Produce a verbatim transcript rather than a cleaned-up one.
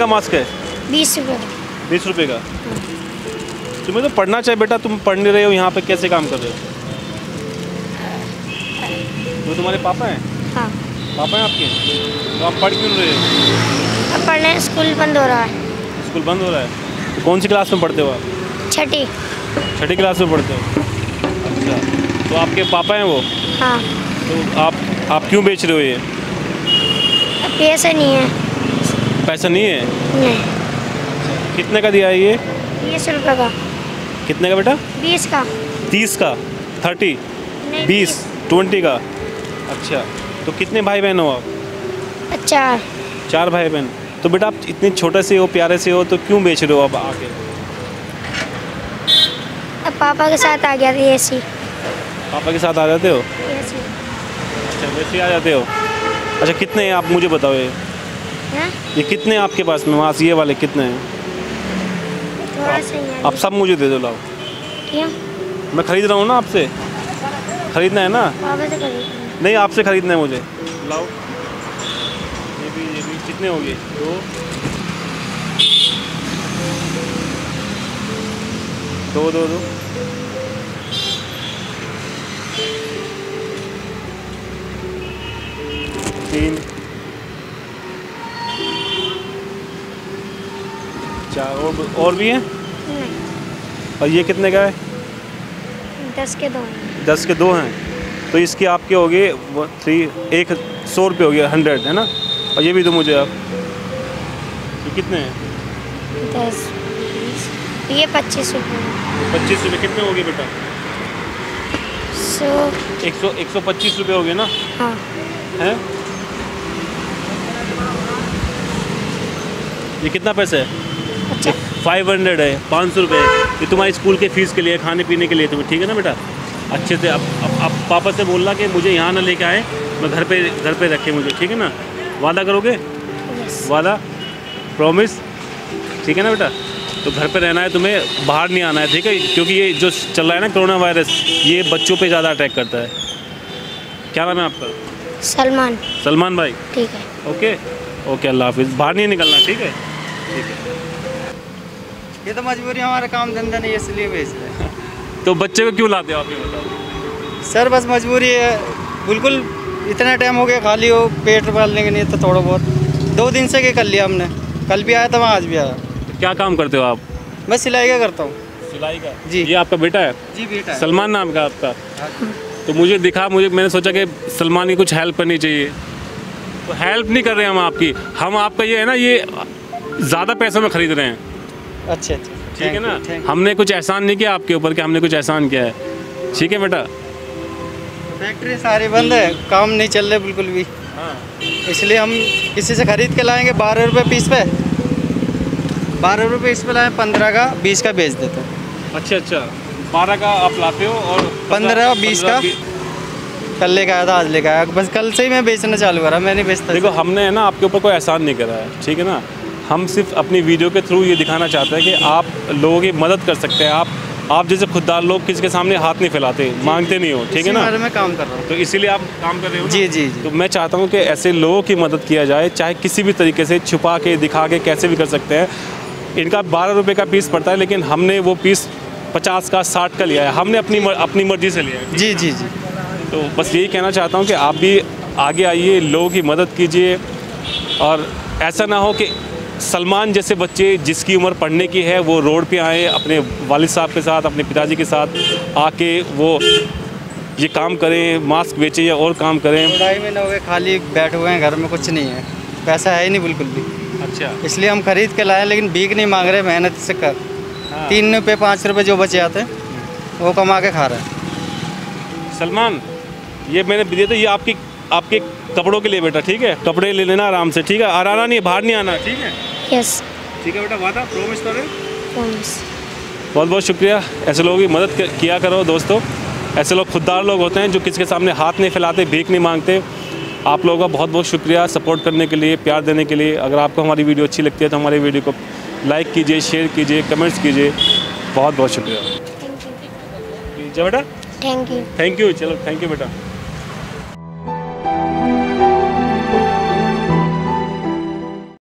Mask है? बीस रुपये बीस रुपये का। तुम्हें तो पढ़ना चाहिए बेटा, तुम पढ़ नहीं रहे हो, यहाँ पे कैसे काम कर रहे हो? वो तुम्हारे पापा हैं? हाँ। पापा हैं आपके? तो आप पढ़ क्यों नहीं रहे हो? अब पढ़ने स्कूल बंद हो रहा है। स्कूल बंद हो रहा है? तो कौन सी क्लास में पढ़ते हो आप? छठी। छठी क्लास में पढ़ते हो? अच्छा, तो आपके पापा हैं वो? हाँ। तो आप आप क्यों बेच रहे हो ये? अब पैसा नहीं है। पैसा नहीं है? नहीं। कितने का दिया है ये? बीस रुपये का। कितने का बेटा? बीस का। तीस का? थर्टी? नहीं, बीस? ट्वेंटी का? अच्छा, तो कितने भाई बहन हो आप? चार। चार भाई बहन। तो बेटा आप इतने छोटे से हो, प्यारे से हो, तो क्यों बेच रहे हो अब आके? अब पापा के साथ आ गया था ऐसी। पापा के साथ आ जाते हो? ऐसी। अच्छा, वैसे ही आ जाते हो। अच्छा, कितने हैं आप मुझे बताओ ये? हैं? ये कितने हैं आपके पास में? वहाँ से ये वाले कितने हैं? थोड़ा सा ही है। आप सब मुझे दे दो, लाओ। क्यों? मैं खरीद रहा हूँ ना आपसे, खरीदना है ना? पापा से खरीद। नहीं, आपसे खरीदना है मुझे, लाओ। ये भी ये भी कितने हो गए? दो दो दो दो तीन चार और और भी हैं? नहीं। और ये कितने का है? दस के दो हैं। दस के दो हैं, तो इसके आपके हो गए वो थ्री, एक सौ रुपये हो गया, हंड्रेड है ना? और ये भी दो मुझे आप। ये कितने हैं? दस बीस, ये पच्चीस रुपये। पच्चीस रुपये कितने हो गए बेटा? सौ। एक सौ एक सौ पच्चीस रुपये हो गए ना? हाँ। हैं? ये कितना पैसा है? अच्छा। फाइव हंड्रेड है, पाँच सौ रुपये। ये तुम्हारी स्कूल के फीस के लिए, खाने पीने के लिए तुम्हें, ठीक है ना बेटा? अच्छे से अब अब अब पापा से बोलना कि मुझे यहाँ ना लेके आए, मैं घर पे घर पे रखे मुझे, ठीक है ना? वादा करोगे? यस। वादा, प्रॉमिस, ठीक है ना बेटा? तो घर पे रहना है तुम्हें, बाहर नहीं आना है, ठीक है? क्योंकि ये जो चल रहा है ना कोरोना वायरस, ये बच्चों पे ज़्यादा अटैक करता है। क्या नाम है आपका? सलमान। सलमान भाई। ठीक है। ओके ओके, अल्लाह हाफिज़। बाहर नहीं निकलना, ठीक है? ठीक है। ये तो मजबूरी, हमारा काम धंधा नहीं है इसलिए बेच रहे हैं। तो बच्चे को क्यों लाते हो आप, ये बताओ? सर बस मजबूरी है, बिल्कुल इतना टाइम हो गया खाली हो, पेट पालने के लिए तो थोड़ा बहुत दो दिन से क्या कर लिया हमने, कल भी आया था वहाँ आज भी आया। तो क्या काम करते हो आप? मैं सिलाई का करता हूँ। सिलाई का? जी। ये आपका बेटा है? जी बेटा है। सलमान नाम का आपका? तो मुझे दिखा, मुझे मैंने सोचा कि सलमान की कुछ हेल्प करनी चाहिए। तो हेल्प नहीं कर रहे हम आपकी, हम आपका ये है ना, ये ज़्यादा पैसों में ख़रीद रहे हैं। अच्छा अच्छा, ठीक है ना? हमने कुछ एहसान नहीं किया आपके ऊपर कि हमने कुछ एहसान किया है, ठीक है बेटा? फैक्ट्री सारी बंद है, काम नहीं चल रहे बिल्कुल भी। हाँ। इसलिए हम किसी से खरीद के लाएंगे बारह रुपये पीस पे, बारह रुपये पीस पे लाए, पंद्रह का बीस का बेच देते हैं। अच्छा अच्छा, बारह का आप लाते हो और पंद्रह बीस का कल लेके आया था, आज लेके आया, बस कल से ही मैं बेचना चालू करा, मैं नहीं बेचता। देखो, हमने है ना आपके ऊपर कोई एहसान नहीं करा है, ठीक है ना? हम सिर्फ अपनी वीडियो के थ्रू ये दिखाना चाहते हैं कि आप लोगों की मदद कर सकते हैं। आप आप जैसे खुददार लोग किसी के सामने हाथ नहीं फैलाते, मांगते नहीं हो, ठीक है ना? मैं काम कर रहा हूँ, तो इसीलिए आप काम कर रहे हो ना? जी जी जी। तो मैं चाहता हूँ कि ऐसे लोगों की मदद किया जाए, चाहे किसी भी तरीके से, छुपा के, दिखा के, कैसे भी कर सकते हैं। इनका बारह रुपये का पीस पड़ता है, लेकिन हमने वो पीस पचास का, साठ का लिया है, हमने अपनी अपनी मर्जी से लिया है। जी जी जी। तो बस यही कहना चाहता हूँ कि आप भी आगे आइए, लोगों की मदद कीजिए, और ऐसा ना हो कि सलमान जैसे बच्चे जिसकी उम्र पढ़ने की है वो रोड पे आए अपने वालिद साहब के साथ, अपने पिताजी के साथ आके वो ये काम करें, मास्क बेचें या और काम करें। ढाई महीने हो गए खाली बैठे हुए हैं घर में, कुछ नहीं है, पैसा है ही नहीं बिल्कुल भी। अच्छा। इसलिए हम खरीद के लाए, लेकिन भीख नहीं मांग रहे, मेहनत से कर। हाँ। तीन रुपये पाँच रुपये जो बचे आते हैं वो कमा के खा रहे हैं। सलमान, ये मैंने दिए थे, ये आपकी आपके कपड़ों के लिए बेटा, ठीक है? कपड़े ले लेना आराम से, ठीक है? और आना नहीं, बाहर नहीं आना, ठीक है? यस। ठीक है बेटा, वादा, प्रॉमिस करें? प्रॉमिस। बहुत बहुत शुक्रिया। ऐसे लोगों की मदद किया करो दोस्तों। ऐसे लोग खुददार लोग होते हैं जो किसी के सामने हाथ नहीं फैलाते, भीख नहीं मांगते। आप लोगों का बहुत बहुत शुक्रिया सपोर्ट करने के लिए, प्यार देने के लिए। अगर आपको हमारी वीडियो अच्छी लगती है तो हमारी वीडियो को लाइक कीजिए, शेयर कीजिए, कमेंट्स कीजिए। बहुत बहुत शुक्रिया। Thank you. जी बेटा, थैंक यू। Thank you. चलो, थैंक यू बेटा।